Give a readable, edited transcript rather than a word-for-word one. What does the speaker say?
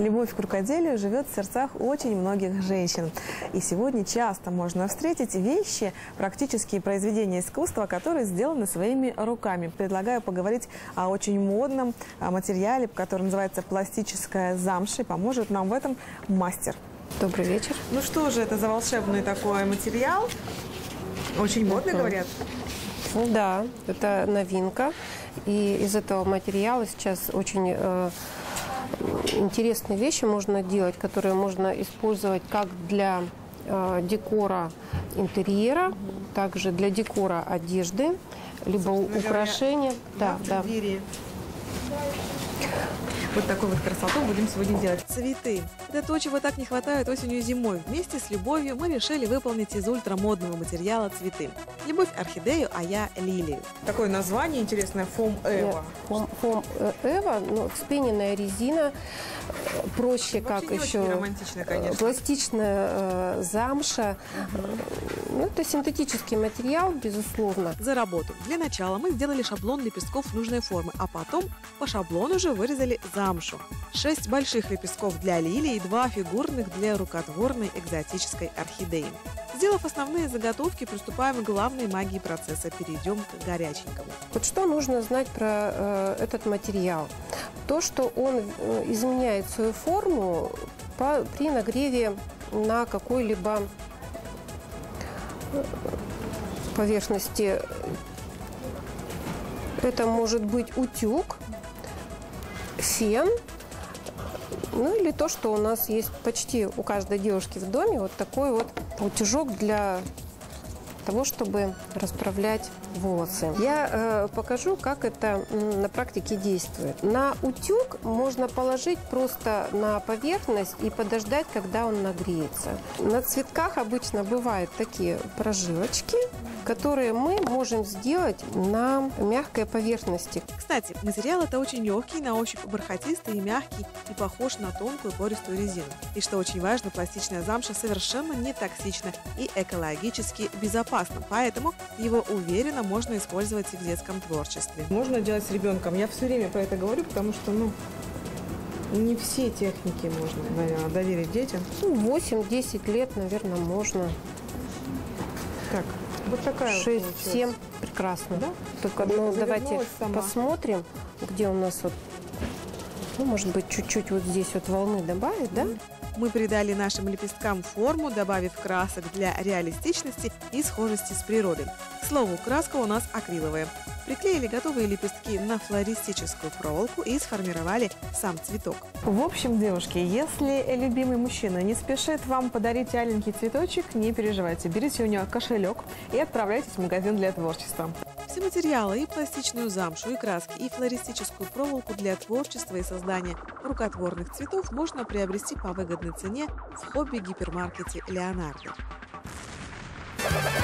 Любовь к рукоделию живет в сердцах очень многих женщин. И сегодня часто можно встретить вещи, практические произведения искусства, которые сделаны своими руками. Предлагаю поговорить о очень модном материале, который называется пластическая замша. И поможет нам в этом мастер. Добрый вечер. Ну что же это за волшебный такой материал? Очень модный, говорят. Да, это новинка. И из этого материала сейчас очень интересные вещи можно делать, которые можно использовать как для декора интерьера, также для декора одежды, либо украшения. Да, да. Вот такую вот красоту будем сегодня делать. Цветы. Это то, чего так не хватает осенью и зимой. Вместе с любовью мы решили выполнить из ультрамодного материала цветы. Любовь орхидею, а я лилию. Такое название интересное – Foam Eva. Foam Eva, но вспененная резина, проще, вообще как не еще очень романтично, конечно. Пластичная замша. Ну, это синтетический материал, безусловно. За работу. Для начала мы сделали шаблон лепестков нужной формы, а потом по шаблону же вырезали замшу. 6 больших лепестков для лилии и 2 фигурных для рукотворной экзотической орхидеи. Сделав основные заготовки, приступаем к главной магии процесса. Перейдем к горяченькому. Вот что нужно знать про этот материал? То, что он изменяет свою форму при нагреве на какой-либо поверхности. Это может быть утюг, фен, ну или то, что у нас есть почти у каждой девушки в доме, вот такой вот утюжок для того, чтобы расправлять волосы. Я покажу, как это на практике действует. На утюг можно положить просто на поверхность и подождать, когда он нагреется. На цветках обычно бывают такие прожилочки, которые мы можем сделать на мягкой поверхности. Кстати, материал это очень легкий, на ощупь бархатистый и мягкий, и похож на тонкую пористую резину. И что очень важно, пластичная замша совершенно не токсична и экологически безопасна, поэтому его уверенно можно использовать и в детском творчестве. Можно делать с ребенком. Я все время про это говорю, потому что, не все техники можно, наверное, доверить детям. 8-10 лет, наверное, можно. Так. Вот такая 6-7 прекрасно. Да? Только давайте посмотрим, где у нас вот, может быть, чуть-чуть вот здесь вот волны добавить, да? Мы придали нашим лепесткам форму, добавив красок для реалистичности и схожести с природой. К слову, краска у нас акриловая. Приклеили готовые лепестки на флористическую проволоку и сформировали сам цветок. В общем, девушки, если любимый мужчина не спешит вам подарить аленький цветочек, не переживайте. Берите у него кошелек и отправляйтесь в магазин для творчества. Все материалы, и пластичную замшу, и краски, и флористическую проволоку для творчества и создания рукотворных цветов можно приобрести по выгодной цене в хобби-гипермаркете «Леонардо».